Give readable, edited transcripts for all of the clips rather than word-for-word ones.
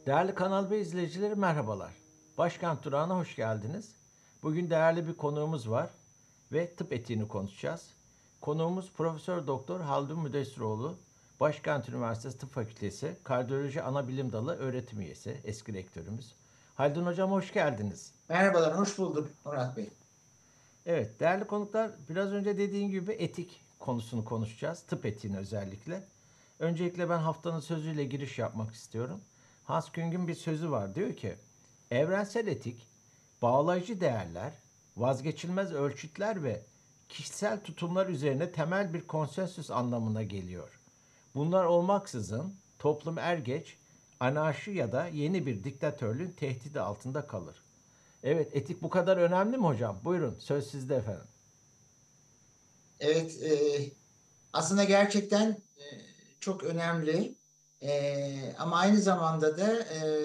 Değerli Kanal B izleyicileri merhabalar. Başkent Durağı'na hoş geldiniz. Bugün değerli bir konuğumuz var ve tıp etiğini konuşacağız. Konuğumuz Profesör Doktor Haldun Müdessiroğlu, Başkent Üniversitesi Tıp Fakültesi Kardiyoloji Anabilim Dalı öğretim üyesi, eski rektörümüz. Haldun Hocam hoş geldiniz. Merhabalar, hoş bulduk Murat Bey. Evet, değerli konuklar, biraz önce dediğim gibi etik konusunu konuşacağız. Tıp etiğini özellikle. Öncelikle ben haftanın sözüyle giriş yapmak istiyorum. Hans Küng'ün bir sözü var. Diyor ki, evrensel etik, bağlayıcı değerler, vazgeçilmez ölçütler ve kişisel tutumlar üzerine temel bir konsensüs anlamına geliyor. Bunlar olmaksızın toplum er geç anarşi ya da yeni bir diktatörlüğün tehdidi altında kalır. Evet, etik bu kadar önemli mi hocam? Buyurun, söz sizde efendim. Evet, aslında gerçekten çok önemli. Ama aynı zamanda da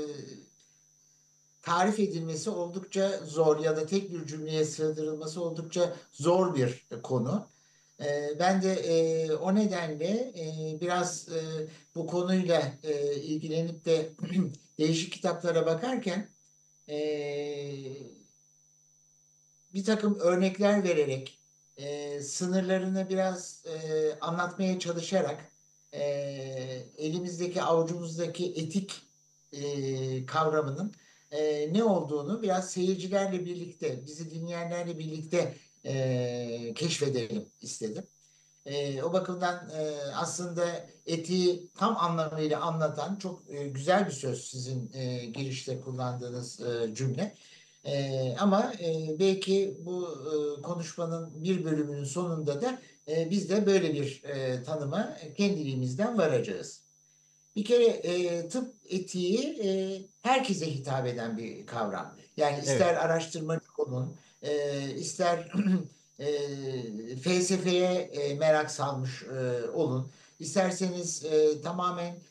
tarif edilmesi oldukça zor ya da tek bir cümleye sığdırılması oldukça zor bir konu. Ben de o nedenle biraz bu konuyla ilgilenip de değişik kitaplara bakarken e, bir takım örnekler vererek sınırlarını biraz anlatmaya çalışarak e, elimizdeki avucumuzdaki etik kavramının ne olduğunu biraz seyircilerle birlikte, bizi dinleyenlerle birlikte keşfedelim istedim. O bakımdan aslında etiği tam anlamıyla anlatan çok güzel bir söz sizin girişte kullandığınız cümle. Ama belki bu konuşmanın bir bölümünün sonunda da biz de böyle bir tanıma kendiliğimizden varacağız. Bir kere tıp etiği herkese hitap eden bir kavram. Yani Evet, ister araştırmacı olun, ister felsefeye merak salmış olun, isterseniz tamamen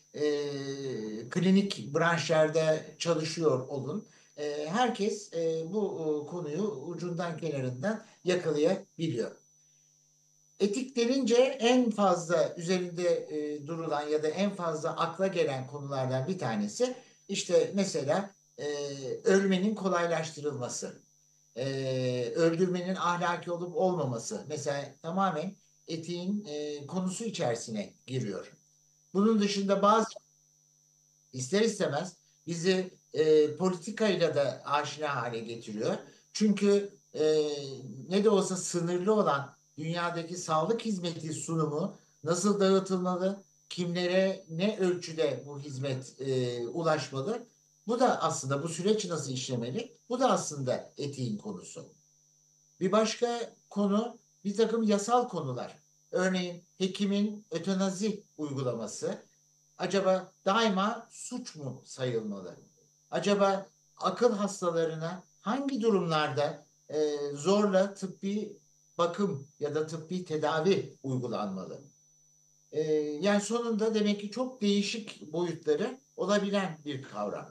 klinik branşlarda çalışıyor olun. Herkes bu konuyu ucundan kenarından yakalayabiliyor. Etik denince en fazla üzerinde durulan ya da en fazla akla gelen konulardan bir tanesi işte mesela ölmenin kolaylaştırılması, öldürmenin ahlaki olup olmaması mesela tamamen etiğin konusu içerisine giriyor. Bunun dışında bazı ister istemez bizi politikayla da aşina hale getiriyor. Çünkü ne de olsa sınırlı olan dünyadaki sağlık hizmeti sunumu nasıl dağıtılmalı, kimlere ne ölçüde bu hizmet ulaşmalı? Bu da aslında bu süreç nasıl işlemeli? Bu da aslında etiğin konusu. Bir başka konu bir takım yasal konular. Örneğin hekimin ötenazi uygulaması acaba daima suç mu sayılmalı? Acaba akıl hastalarına hangi durumlarda zorla tıbbi bakım ya da tıbbi tedavi uygulanmalı? Yani sonunda demek ki çok değişik boyutları olabilen bir kavram.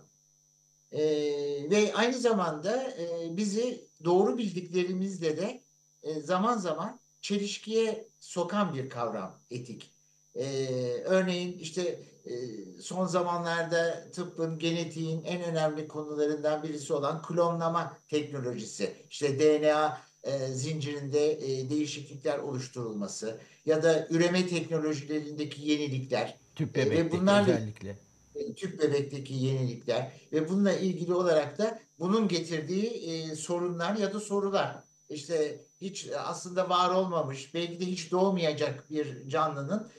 Ve aynı zamanda bizi doğru bildiklerimizle de zaman zaman çelişkiye sokan bir kavram etik. Örneğin işte son zamanlarda tıbbın, genetiğin en önemli konularından birisi olan klonlama teknolojisi. İşte DNA zincirinde değişiklikler oluşturulması ya da üreme teknolojilerindeki yenilikler tüp ve bebekteki bunlarla özellikle. tüp bebekteki yenilikler ve bununla ilgili olarak da bunun getirdiği sorunlar ya da sorular. İşte hiç aslında var olmamış, belki de hiç doğmayacak bir canlının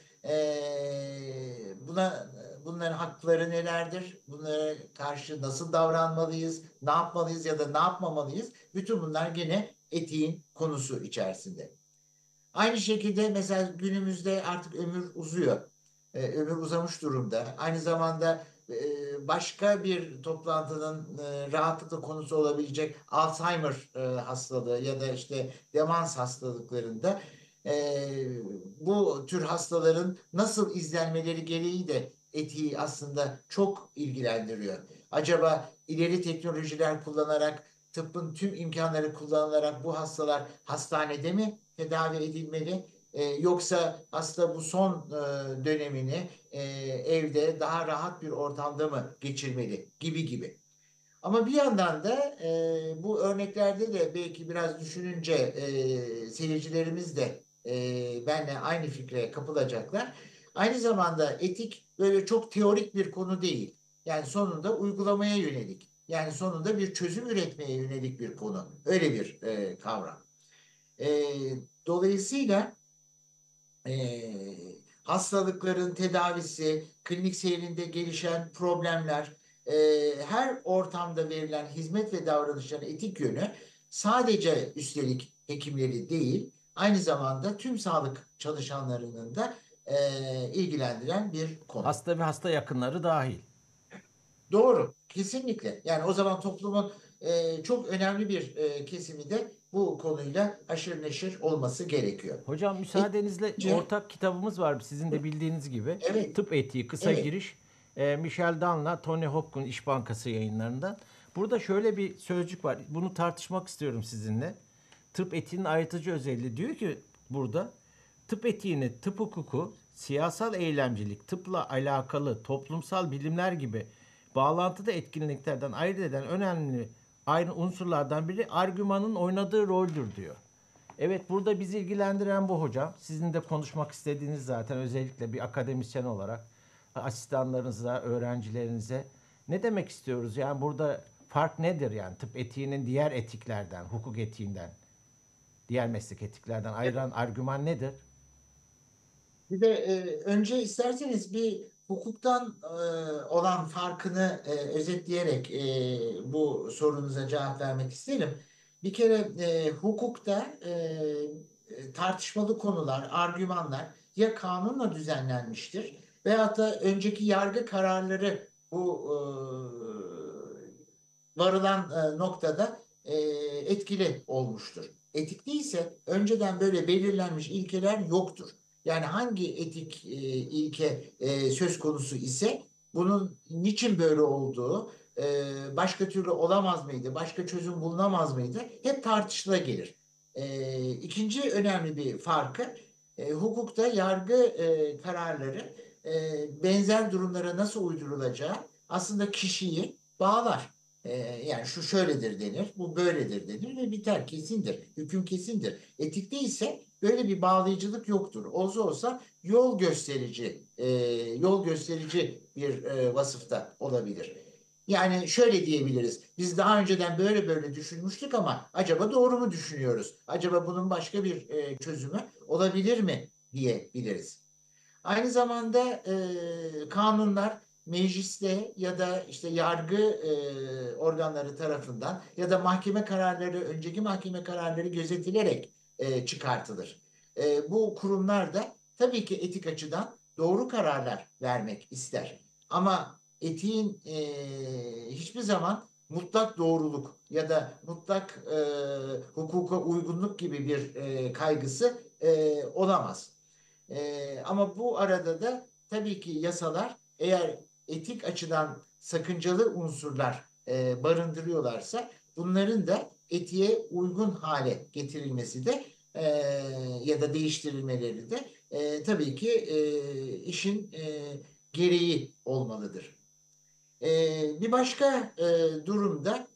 bunların hakları nelerdir? Bunlara karşı nasıl davranmalıyız? Ne yapmalıyız ya da ne yapmamalıyız? Bütün bunlar gene etiğin konusu içerisinde. Aynı şekilde mesela günümüzde artık ömür uzuyor. Ömür uzamış durumda. Aynı zamanda başka bir toplantının rahatlıkla konusu olabilecek Alzheimer hastalığı ya da işte demans hastalıklarında e, bu tür hastaların nasıl izlenmeleri gereği de etiği aslında çok ilgilendiriyor. Acaba ileri teknolojiler kullanarak tıbbın tüm imkanları kullanılarak bu hastalar hastanede mi tedavi edilmeli? Yoksa hasta bu son dönemini evde daha rahat bir ortamda mı geçirmeli gibi gibi. Ama bir yandan da bu örneklerde de belki biraz düşününce seyircilerimiz de benle aynı fikre kapılacaklar. Aynı zamanda etik böyle çok teorik bir konu değil. Yani sonunda uygulamaya yönelik. Yani sonunda bir çözüm üretmeye yönelik bir konu. Öyle bir kavram. E, Dolayısıyla hastalıkların tedavisi, klinik seyrinde gelişen problemler, her ortamda verilen hizmet ve davranışların etik yönü sadece üstelik hekimleri değil, aynı zamanda tüm sağlık çalışanlarının da ilgilendiren bir konu. Hasta ve hasta yakınları dahil. Doğru, kesinlikle. Yani o zaman toplumun çok önemli bir kesimi de bu konuyla haşır neşir olması gerekiyor. Hocam müsaadenizle Etikçe, ortak kitabımız var sizin de bildiğiniz gibi. evet, Tıp Etiği Kısa evet. Giriş. Michel Dan'la Tony Hopkins İş Bankası yayınlarından. Burada şöyle bir sözcük var. Bunu tartışmak istiyorum sizinle. Tıp etiğinin ayrıtıcı özelliği diyor ki burada tıp etiğini tıp hukuku, siyasal eylemcilik, tıpla alakalı toplumsal bilimler gibi bağlantıda etkinliklerden ayırt eden önemli ayrı unsurlardan biri argümanın oynadığı roldür diyor. Evet, burada bizi ilgilendiren bu hocam. Sizin de konuşmak istediğiniz zaten özellikle bir akademisyen olarak asistanlarınıza, öğrencilerinize ne demek istiyoruz? Yani burada fark nedir yani tıp etiğinin diğer etiklerden, hukuk etiğinden, diğer meslek etiklerden ayıran argüman nedir? Bir de önce isterseniz bir hukuktan olan farkını özetleyerek bu sorunuza cevap vermek isterim. Bir kere hukukta tartışmalı konular, argümanlar ya kanunla düzenlenmiştir veyahut da önceki yargı kararları bu varılan noktada etkili olmuştur. Etikte ise önceden böyle belirlenmiş ilkeler yoktur. Yani hangi etik ilke söz konusu ise bunun niçin böyle olduğu, başka türlü olamaz mıydı, başka çözüm bulunamaz mıydı hep tartışıla gelir. İkinci önemli bir farkı hukukta yargı kararları benzer durumlara nasıl uydurulacağı aslında kişiyi bağlar. Yani şu şöyledir denir, bu böyledir denir ve biter, kesindir. Hüküm kesindir. Etikte ise böyle bir bağlayıcılık yoktur. Olsa olsa yol gösterici bir vasıfta olabilir. Yani şöyle diyebiliriz. Biz daha önceden böyle böyle düşünmüştük ama acaba doğru mu düşünüyoruz? Acaba bunun başka bir çözümü olabilir mi diyebiliriz. Aynı zamanda kanunlar mecliste ya da işte yargı organları tarafından ya da mahkeme kararları, önceki mahkeme kararları gözetilerek çıkartılır. Bu kurumlar da tabii ki etik açıdan doğru kararlar vermek ister. Ama etiğin hiçbir zaman mutlak doğruluk ya da mutlak hukuka uygunluk gibi bir kaygısı olamaz. Ama bu arada da tabii ki yasalar eğer etik açıdan sakıncalı unsurlar barındırıyorlarsa bunların da etiğe uygun hale getirilmesi de ya da değiştirilmeleri de tabii ki işin gereği olmalıdır. Bir başka durumda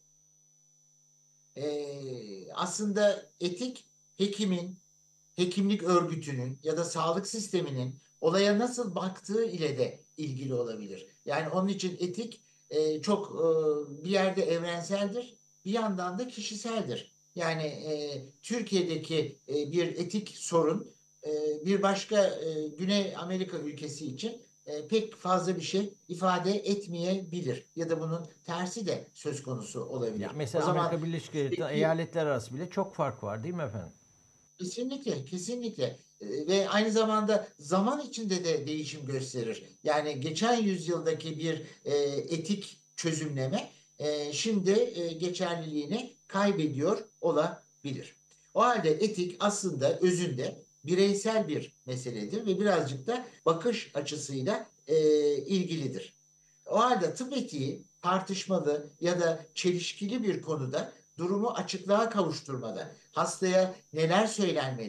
aslında etik hekimin, hekimlik örgütünün ya da sağlık sisteminin olaya nasıl baktığı ile de ilgili olabilir. Yani onun için etik çok bir yerde evrenseldir, bir yandan da kişiseldir. Yani Türkiye'deki bir etik sorun bir başka Güney Amerika ülkesi için pek fazla bir şey ifade etmeyebilir ya da bunun tersi de söz konusu Ya olabilir. O mesela zaman Amerika Birleşik Devletleri bizdeki eyaletler arası bile çok fark var değil mi efendim? kesinlikle, kesinlikle. Ve aynı zamanda zaman içinde de değişim gösterir. Yani geçen yüzyıldaki bir etik çözümleme şimdi geçerliliğini kaybediyor olabilir. O halde etik aslında özünde bireysel bir meseledir ve birazcık da bakış açısıyla ilgilidir. O halde tıp etiği tartışmalı ya da çelişkili bir konuda durumu açıklığa kavuşturmada hastaya neler söylenmeli,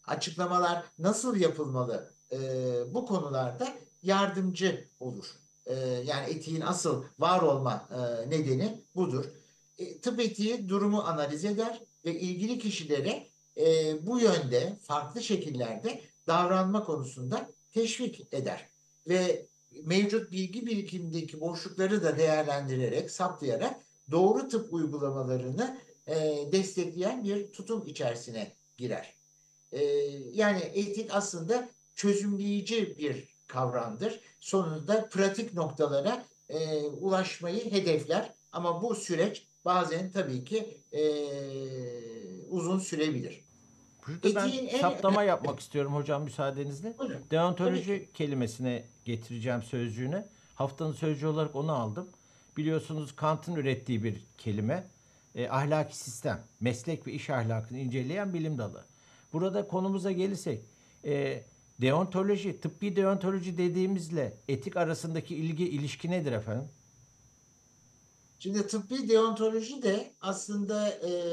açıklamalar nasıl yapılmalı bu konularda yardımcı olur. Yani etiğin asıl var olma nedeni budur. Tıp etiği durumu analiz eder ve ilgili kişilere bu yönde farklı şekillerde davranma konusunda teşvik eder. Ve mevcut bilgi birikimindeki boşlukları da değerlendirerek, saptayarak doğru tıp uygulamalarını destekleyen bir tutum içerisine girer. Yani etik aslında çözümleyici bir kavramdır. Sonunda pratik noktalara ulaşmayı hedefler. Ama bu süreç bazen tabii ki uzun sürebilir. Burada ben Etiğin en saptama önemli... yapmak istiyorum hocam müsaadenizle. Buyurun. Tabii ki. Deontoloji kelimesine getireceğim sözcüğüne. Haftanın sözcüğü olarak onu aldım. Biliyorsunuz Kant'ın ürettiği bir kelime. Ahlaki sistem, meslek ve iş ahlakını inceleyen bilim dalı. Burada konumuza gelirsek, deontoloji, tıbbi deontoloji dediğimizle etik arasındaki ilişki nedir efendim? Şimdi tıbbi deontoloji de aslında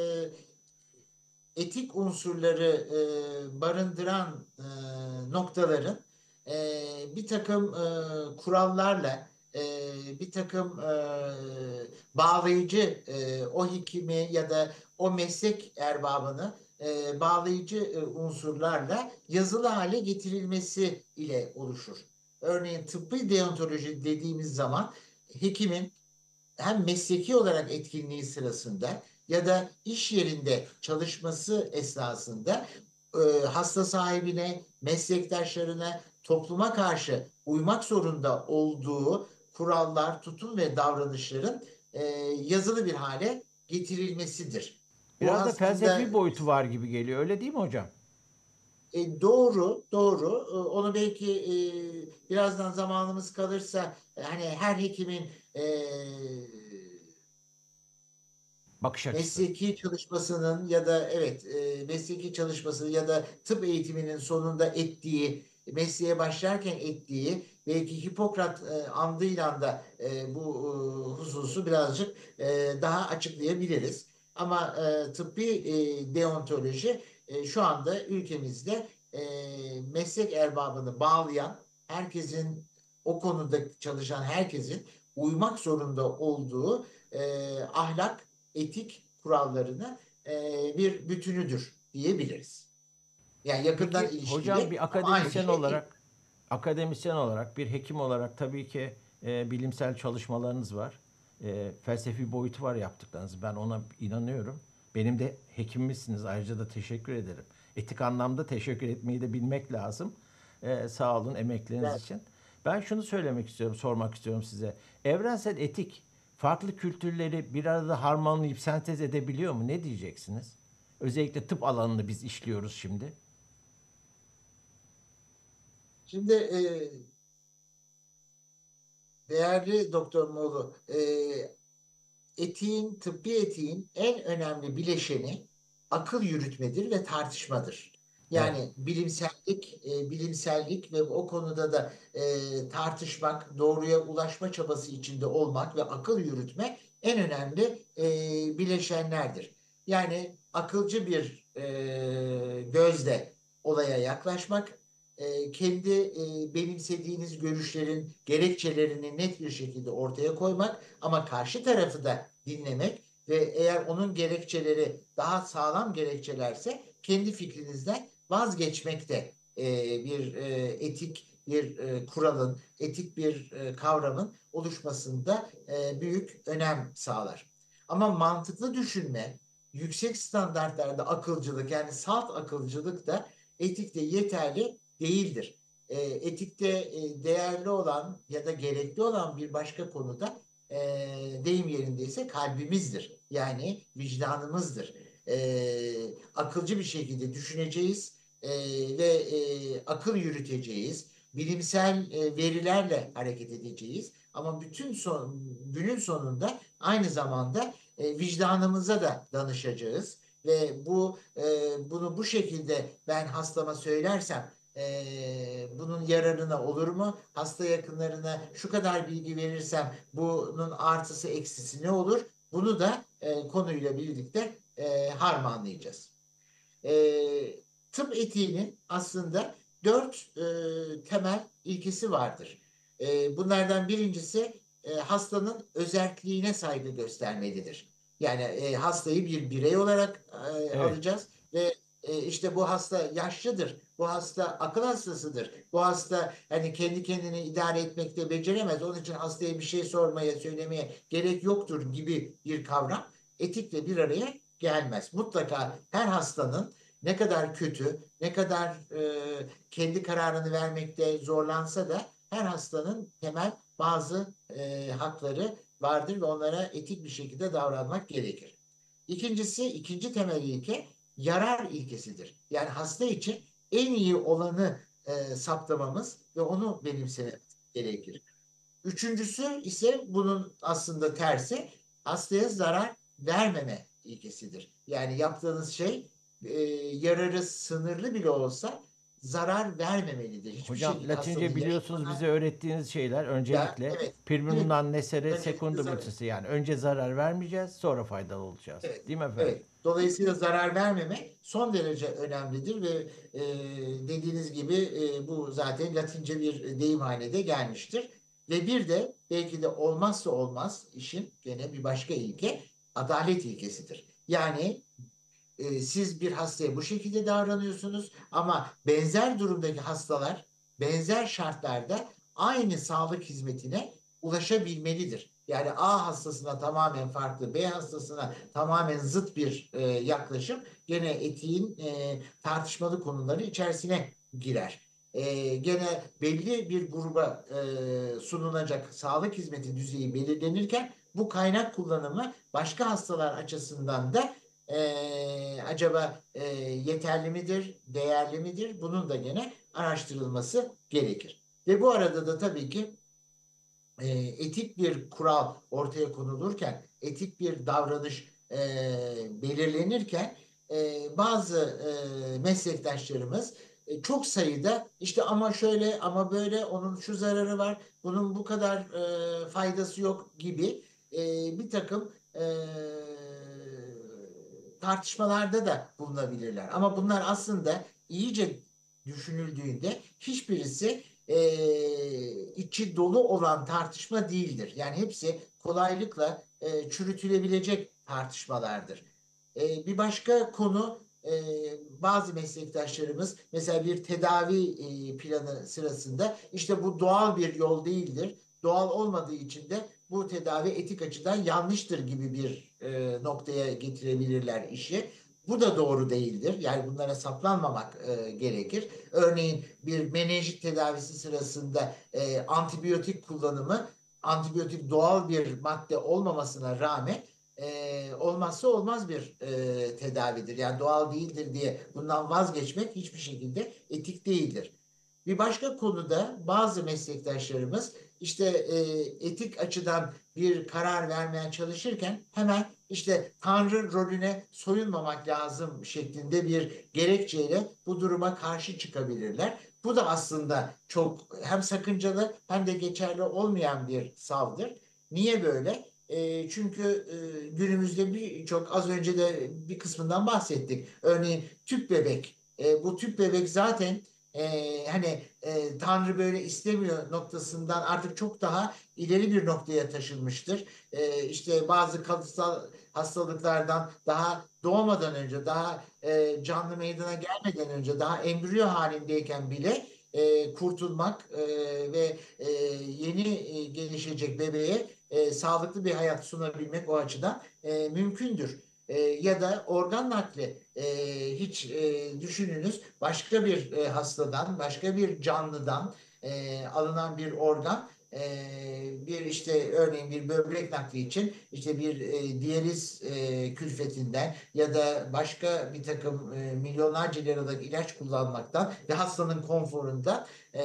etik unsurları barındıran noktaların bir takım kurallarla bir takım bağlayıcı o hekimi ya da o meslek erbabını bağlayıcı unsurlarla yazılı hale getirilmesi ile oluşur. Örneğin tıbbi deontoloji dediğimiz zaman hekimin hem mesleki olarak etkinliği sırasında ya da iş yerinde çalışması esnasında hasta sahibine, meslektaşlarına, topluma karşı uymak zorunda olduğu kurallar, tutum ve davranışların yazılı bir hale getirilmesidir. Bu Biraz da aslında felsefi boyutu var gibi geliyor. Öyle değil mi hocam? doğru, doğru. Onu belki birazdan zamanımız kalırsa hani her hekimin Bakış açısı. mesleki çalışmasının ya da evet mesleki çalışması ya da tıp eğitiminin sonunda ettiği mesleğe başlarken ettiği belki Hipokrat andıyla da bu hususu birazcık daha açıklayabiliriz. Ama tıbbi deontoloji şu anda ülkemizde meslek erbabını bağlayan herkesin o konuda çalışan herkesin uymak zorunda olduğu ahlak etik kurallarını bir bütünüdür diyebiliriz. Yani yakından Peki hocam ilişkili bir ama aynı akademisyen şey değil. olarak, bir hekim olarak tabii ki bilimsel çalışmalarınız var. Felsefi boyutu var yaptıklarınız. Ben ona inanıyorum. Benim de hekimmişsiniz. Ayrıca da teşekkür ederim. Etik anlamda teşekkür etmeyi de bilmek lazım. Sağ olun emekleriniz Yani için. Ben şunu söylemek istiyorum, sormak istiyorum size. Evrensel etik farklı kültürleri bir arada harmanlayıp sentez edebiliyor mu? Ne diyeceksiniz? Özellikle tıp alanını biz işliyoruz şimdi. şimdi değerli Doktor Moğlu, etiğin, tıbbi etiğin en önemli bileşeni akıl yürütmedir ve tartışmadır. Evet. Yani bilimsellik ve o konuda da tartışmak, doğruya ulaşma çabası içinde olmak ve akıl yürütme en önemli bileşenlerdir. Yani akılcı bir gözle olaya yaklaşmak, kendi benimsediğiniz görüşlerin gerekçelerini net bir şekilde ortaya koymak ama karşı tarafı da dinlemek ve eğer onun gerekçeleri daha sağlam gerekçelerse kendi fikrinizden vazgeçmek de bir etik bir kuralın, etik bir kavramın oluşmasında büyük önem sağlar. Ama mantıklı düşünme, yüksek standartlarda akılcılık yani salt akılcılık da etikte yeterli değildir. Etikte değerli olan ya da gerekli olan bir başka konuda e, deyim yerindeyse kalbimizdir. Yani vicdanımızdır. Akılcı bir şekilde düşüneceğiz ve akıl yürüteceğiz. Bilimsel verilerle hareket edeceğiz. Ama günün sonunda aynı zamanda vicdanımıza da danışacağız. Ve bunu bu şekilde ben hastama söylersem bunun yararına olur mu? Hasta yakınlarına şu kadar bilgi verirsem bunun artısı eksisi ne olur? Bunu da konuyla birlikte harmanlayacağız. E, tıp etiğinin aslında dört temel ilkesi vardır. Bunlardan birincisi hastanın özerkliğine saygı göstermelidir. Yani hastayı bir birey olarak Evet. alacağız ve işte bu hasta yaşlıdır, bu hasta akıl hastasıdır, bu hasta hani kendi kendini idare etmekte beceremez, onun için hastaya bir şey sormaya, söylemeye gerek yoktur gibi bir kavram etikle bir araya gelmez. Mutlaka her hastanın ne kadar kötü, ne kadar kendi kararını vermekte zorlansa da her hastanın temel bazı hakları vardır ve onlara etik bir şekilde davranmak gerekir. İkincisi, ikinci temel ilke yarar ilkesidir. Yani hasta için en iyi olanı saptamamız ve onu benimsememiz gerekir. Üçüncüsü ise bunun aslında tersi, hastaya zarar vermeme ilkesidir. Yani yaptığınız şey yararı sınırlı bile olsa zarar vermemelidir. Hiçbir Hocam şekilde hastanın Latince biliyorsunuz yaşamına bize öğrettiğiniz şeyler ya öncelikle evet, primum evet, non nocere öncelikle secundum zarar. utilise, yani önce zarar vermeyeceğiz sonra faydalı olacağız. Evet, Değil mi efendim? evet. Dolayısıyla zarar vermemek son derece önemlidir ve dediğiniz gibi bu zaten Latince bir deyim haline de gelmiştir. Ve bir de belki de olmazsa olmaz işin gene bir başka ilke adalet ilkesidir. Yani siz bir hastaya bu şekilde davranıyorsunuz ama benzer durumdaki hastalar benzer şartlarda aynı sağlık hizmetine ulaşabilmelidir. Yani A hastasına tamamen farklı, B hastasına tamamen zıt bir yaklaşım gene etiğin tartışmalı konuları içerisine girer. Gene belli bir gruba sunulacak sağlık hizmeti düzeyi belirlenirken bu kaynak kullanımı başka hastalar açısından da acaba yeterli midir, değerli midir? Bunun da gene araştırılması gerekir. Ve bu arada da tabii ki etik bir kural ortaya konulurken, etik bir davranış belirlenirken bazı meslektaşlarımız çok sayıda işte ama şöyle ama böyle onun şu zararı var, bunun bu kadar faydası yok gibi bir takım tartışmalarda da bulunabilirler. Ama bunlar aslında iyice düşünüldüğünde hiçbirisi içi dolu olan tartışma değildir. Yani hepsi kolaylıkla çürütülebilecek tartışmalardır. Bir başka konu bazı meslektaşlarımız mesela bir tedavi planı sırasında işte bu doğal bir yol değildir. Doğal olmadığı için de bu tedavi etik açıdan yanlıştır gibi bir noktaya getirebilirler işi. Bu da doğru değildir. Yani bunlara saplanmamak gerekir. Örneğin bir menenjit tedavisi sırasında antibiyotik kullanımı, antibiyotik doğal bir madde olmamasına rağmen olmazsa olmaz bir tedavidir. Yani doğal değildir diye bundan vazgeçmek hiçbir şekilde etik değildir. Bir başka konuda bazı meslektaşlarımız işte etik açıdan bir karar vermeye çalışırken hemen işte Tanrı rolüne soyunmamak lazım şeklinde bir gerekçeyle bu duruma karşı çıkabilirler. Bu da aslında çok hem sakıncalı hem de geçerli olmayan bir savdır. Niye böyle? Çünkü günümüzde birçok az önce de bir kısmından bahsettik. Örneğin tüp bebek. Bu tüp bebek zaten hani Tanrı böyle istemiyor noktasından artık çok daha ileri bir noktaya taşınmıştır. İşte bazı kalıtsal hastalıklardan daha doğmadan önce, daha canlı meydana gelmeden önce, daha embriyo halindeyken bile kurtulmak ve yeni gelişecek bebeğe sağlıklı bir hayat sunabilmek o açıdan mümkündür. Ya da organ nakli hiç düşününüz başka bir hastadan, başka bir canlıdan alınan bir organ bir işte örneğin bir böbrek nakli için işte bir diyaliz külfetinden ya da başka bir takım milyonlarca liralık ilaç kullanmaktan ve hastanın konforundan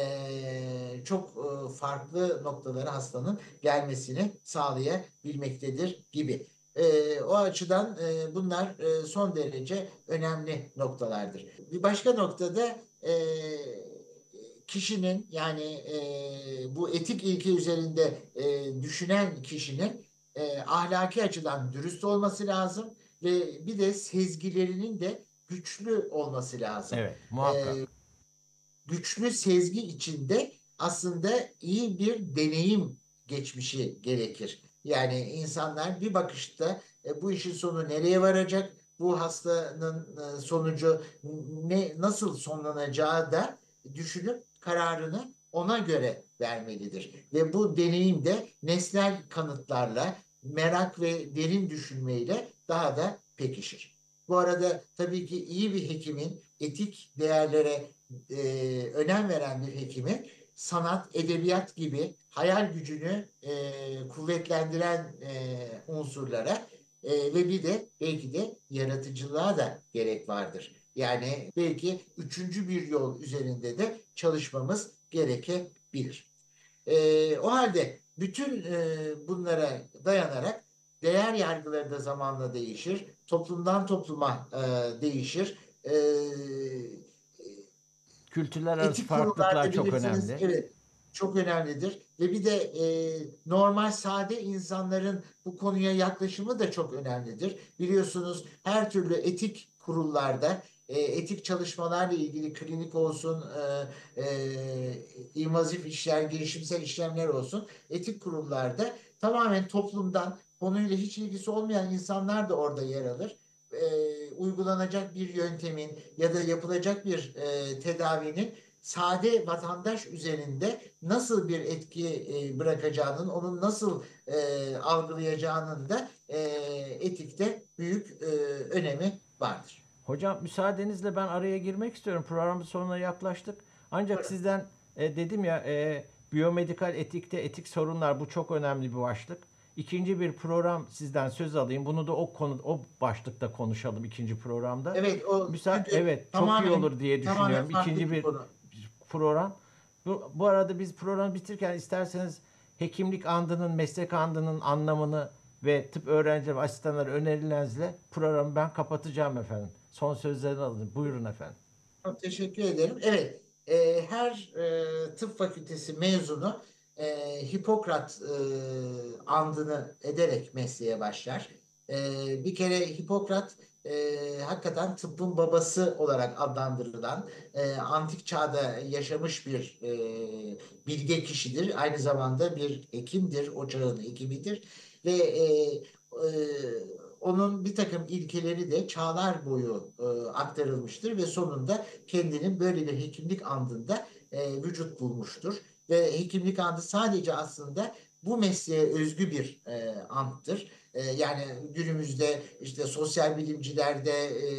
çok farklı noktalara hastanın gelmesini sağlayabilmektedir gibi. O açıdan bunlar son derece önemli noktalardır. Bir başka noktada kişinin yani bu etik ilke üzerinde düşünen kişinin ahlaki açıdan dürüst olması lazım ve bir de sezgilerinin de güçlü olması lazım. Evet, E, muhakkak. Güçlü sezgi içinde aslında iyi bir deneyim geçmişi gerekir. Yani insanlar bir bakışta bu işin sonu nereye varacak, bu hastanın sonucu nasıl sonlanacağı da düşünüp kararını ona göre vermelidir. Ve bu deneyim de nesnel kanıtlarla, merak ve derin düşünmeyle daha da pekişir. Bu arada tabii ki iyi bir hekimin etik değerlere önem veren bir hekimin sanat, edebiyat gibi hayal gücünü kuvvetlendiren unsurlara ve bir de belki de yaratıcılığa da gerek vardır. Yani belki üçüncü bir yol üzerinde de çalışmamız gerekebilir. O halde bütün bunlara dayanarak değer yargıları da zamanla değişir, toplumdan topluma değişir. Kültürler arası Etik farklılıklar konularda çok bilirsiniz, önemli. evet, çok önemlidir. Ve bir de normal sade insanların bu konuya yaklaşımı da çok önemlidir. Biliyorsunuz her türlü etik kurullarda etik çalışmalarla ilgili klinik olsun, invazif işler, girişimsel işlemler olsun, etik kurullarda tamamen toplumdan konuyla hiç ilgisi olmayan insanlar da orada yer alır. Uygulanacak bir yöntemin ya da yapılacak bir tedavinin sade vatandaş üzerinde nasıl bir etki bırakacağının, onun nasıl algılayacağının da etikte büyük önemi vardır. Hocam müsaadenizle ben araya girmek istiyorum. Programın sonuna yaklaştık. Ancak Buyurun. sizden dedim ya, biyomedikal etikte etik sorunlar, bu çok önemli bir başlık. İkinci bir program sizden söz alayım. Bunu da o başlıkta konuşalım ikinci programda. Evet, o çünkü Evet, çok iyi tamamen olur diye tamamen düşünüyorum. farklı İkinci bir bir konu. program. Bu arada biz programı bitirirken isterseniz hekimlik andının, meslek andının anlamını ve tıp öğrencileri, asistanları önerilerinizle programı ben kapatacağım efendim. Son sözlerini alın. Buyurun efendim. Çok teşekkür ederim. Evet, her tıp fakültesi mezunu Hipokrat andını ederek mesleğe başlar. Bir kere Hipokrat hakikaten tıbbın babası olarak adlandırılan, antik çağda yaşamış bir bilge kişidir. Aynı zamanda bir hekimdir, o çağın hekimidir ve onun bir takım ilkeleri de çağlar boyu aktarılmıştır ve sonunda kendinin böyle bir hekimlik andında vücut bulmuştur. Ve hekimlik andı sadece aslında bu mesleğe özgü bir anttır. Yani günümüzde işte sosyal bilimcilerde,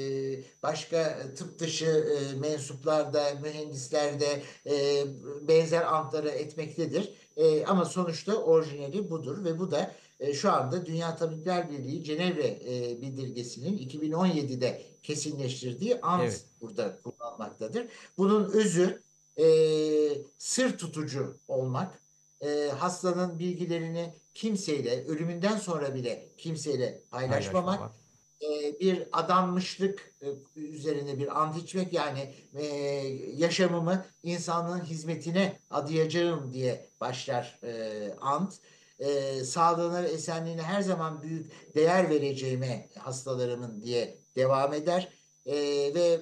başka tıp dışı mensuplarda, mühendislerde benzer antları etmektedir. Ama sonuçta orijinali budur ve bu da şu anda Dünya Tabipler Birliği Cenevre Bildirgesi'nin 2017'de kesinleştirdiği ant Evet. burada kullanmaktadır. Bunun özü sır tutucu olmak, hastanın bilgilerini kimseyle, ölümünden sonra bile kimseyle paylaşmamak, Paylaşmamak. Bir adanmışlık üzerine bir ant içmek, yani yaşamımı insanlığın hizmetine adayacağım diye başlar ant. Sağlığına ve esenliğine her zaman büyük değer vereceğime hastalarımın diye devam eder. Ve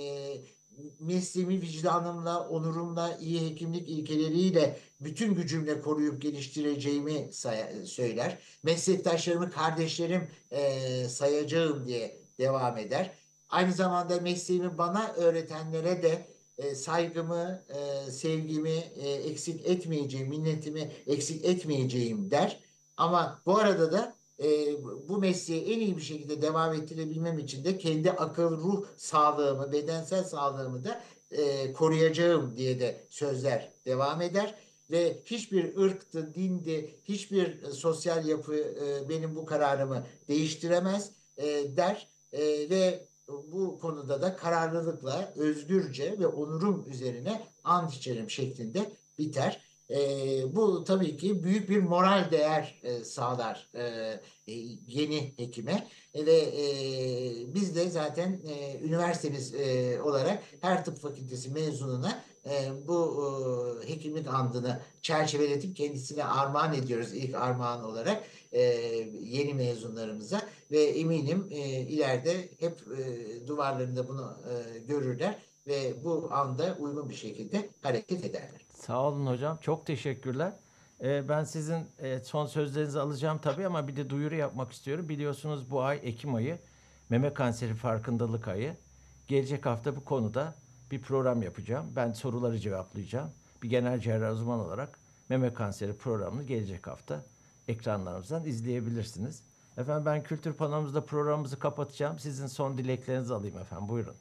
mesleğimi vicdanımla, onurumla, iyi hekimlik ilkeleriyle, bütün gücümle koruyup geliştireceğimi söyler. Meslektaşlarımı kardeşlerim sayacağım diye devam eder. Aynı zamanda mesleğimi bana öğretenlere de saygımı, sevgimi eksik etmeyeceğim, minnetimi eksik etmeyeceğim der. Ama bu arada da bu mesleği en iyi bir şekilde devam ettirebilmem için de kendi akıl, ruh sağlığımı, bedensel sağlığımı da koruyacağım diye de sözler devam eder. Ve hiçbir ırktı, dindi, hiçbir sosyal yapı benim bu kararımı değiştiremez der ve bu konuda da kararlılıkla, özgürce ve onurum üzerine ant içerim şeklinde biter. Bu tabii ki büyük bir moral değer sağlar yeni hekime ve biz de zaten üniversitemiz olarak her tıp fakültesi mezununa bu hekimlik andını çerçeveletip kendisine armağan ediyoruz ilk armağan olarak yeni mezunlarımıza ve eminim ileride hep duvarlarında bunu görürler ve bu anda uygun bir şekilde hareket ederler. Sağ olun hocam. Çok teşekkürler. Ben sizin son sözlerinizi alacağım tabii ama bir de duyuru yapmak istiyorum. Biliyorsunuz bu ay Ekim ayı meme kanseri farkındalık ayı. Gelecek hafta bu konuda bir program yapacağım. Ben soruları cevaplayacağım. Bir genel cerrah uzman olarak meme kanseri programını gelecek hafta ekranlarımızdan izleyebilirsiniz. Efendim ben Kültür Panomuzda programımızı kapatacağım. Sizin son dileklerinizi alayım efendim. Buyurun.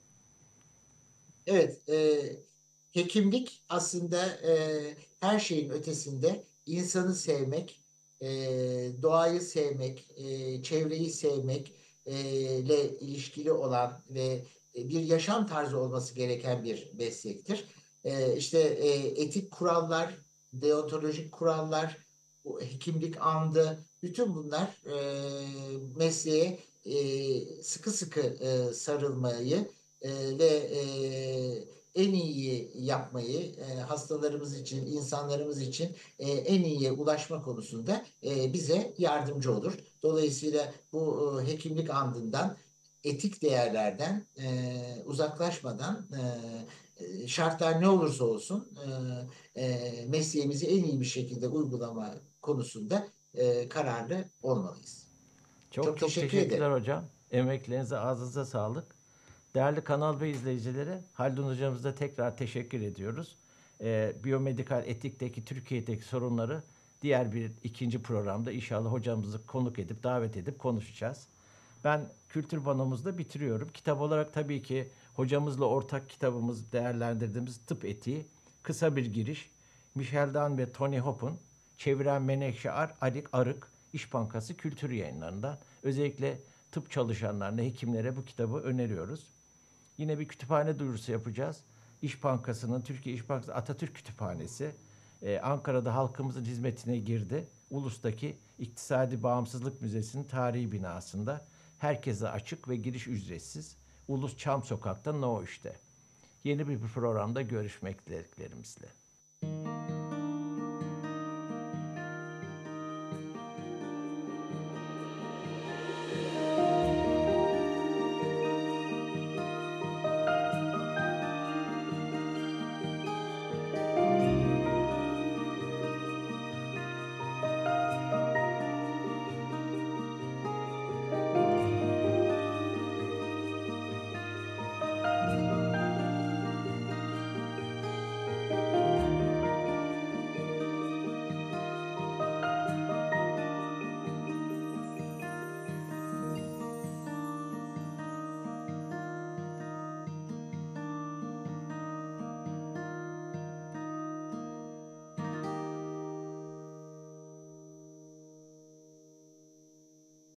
Evet, hekimlik aslında her şeyin ötesinde insanı sevmek, e, doğayı sevmek, çevreyi sevmek ile ilişkili olan ve bir yaşam tarzı olması gereken bir meslektir. İşte etik kurallar, deontolojik kurallar, bu hekimlik andı, bütün bunlar mesleğe sıkı sıkı sarılmayı ve en iyi yapmayı hastalarımız için, insanlarımız için en iyiye ulaşma konusunda bize yardımcı olur. Dolayısıyla bu hekimlik andından, etik değerlerden uzaklaşmadan şartlar ne olursa olsun mesleğimizi en iyi bir şekilde uygulama konusunda kararlı olmalıyız. Çok Çok çok teşekkür ederim. teşekkürler hocam. Emeklerinize, ağzınıza sağlık. Değerli Kanal B izleyicileri, Haldun hocamıza tekrar teşekkür ediyoruz. Biyomedikal etikteki Türkiye'deki sorunları diğer bir ikinci programda inşallah hocamızı konuk edip, davet edip konuşacağız. Ben Kültür Panomuzda bitiriyorum. Kitap olarak tabii ki hocamızla ortak kitabımız değerlendirdiğimiz Tıp Etiği, kısa bir giriş. Michel Dan ve Tony Hopp'un çeviren Menekşe Arık, İş Bankası Kültür Yayınları'ndan. Özellikle tıp çalışanlarına, hekimlere bu kitabı öneriyoruz. Yine bir kütüphane duyurusu yapacağız. İş Bankası'nın, Türkiye İş Bankası Atatürk Kütüphanesi Ankara'da halkımızın hizmetine girdi. Ulus'taki İktisadi Bağımsızlık Müzesi'nin tarihi binasında herkese açık ve giriş ücretsiz. Ulus Çam Sokak'ta No 3'te. Yeni bir programda görüşmek dileklerimizle.